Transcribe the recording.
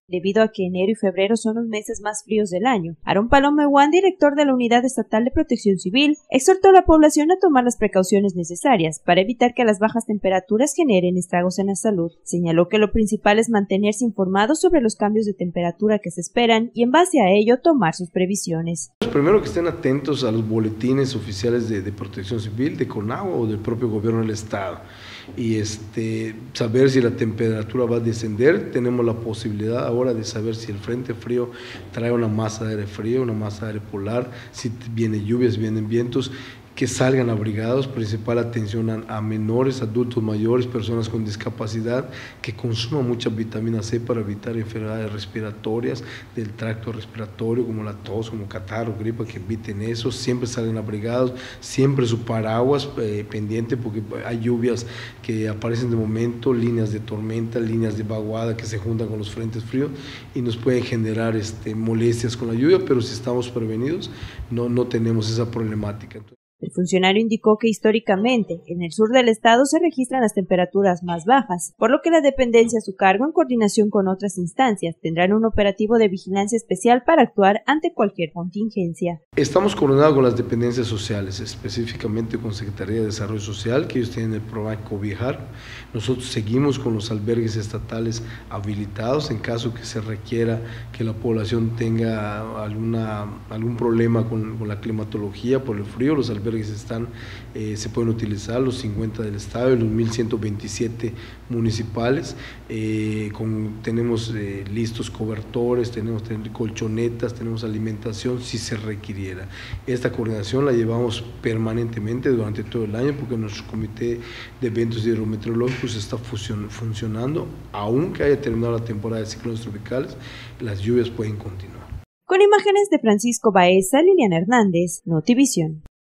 debido a que enero y febrero son los meses más fríos del año. Aaron Palomehuán, director de la Unidad Estatal de Protección Civil, exhortó a la población a tomar las precauciones necesarias para evitar que las bajas temperaturas generen estragos en la salud. Señaló que lo principal es mantenerse informados sobre los cambios de temperatura que se esperan y en base a ello tomar sus previsiones. Primero que estén atentos a los boletines oficiales de Protección Civil, de CONAGUA o del propio gobierno del estado y saber si la temperatura va a descender. Tenemos la posibilidad ahora de saber si el frente frío trae una masa de aire frío, una masa de aire polar, si vienen lluvias, vienen vientos, que salgan abrigados. Principal atención a menores, adultos mayores, personas con discapacidad, que consuman mucha vitamina C para evitar enfermedades respiratorias del tracto respiratorio, como la tos, como catarro, gripa, que eviten eso. Siempre salgan abrigados, siempre su paraguas pendiente, porque hay lluvias que aparecen de momento, líneas de tormenta, líneas de vaguada que se juntan con los frentes fríos y nos pueden generar molestias con la lluvia, pero si estamos prevenidos no tenemos esa problemática. El funcionario indicó que históricamente en el sur del estado se registran las temperaturas más bajas, por lo que la dependencia a su cargo, en coordinación con otras instancias, tendrán un operativo de vigilancia especial para actuar ante cualquier contingencia. Estamos coordinados con las dependencias sociales, específicamente con Secretaría de Desarrollo Social, que ellos tienen el programa Cobijar. Nosotros seguimos con los albergues estatales habilitados en caso que se requiera que la población tenga algún problema con la climatología por el frío. Los albergues se pueden utilizar, los 50 del estado y los 1127 municipales. Tenemos listos cobertores, tenemos colchonetas, tenemos alimentación si se requiriera. Esta coordinación la llevamos permanentemente durante todo el año, porque nuestro comité de eventos hidrometeorológicos está funcionando. Aunque haya terminado la temporada de ciclones tropicales, las lluvias pueden continuar. Con imágenes de Francisco Baeza, Liliana Hernández, Notivisión.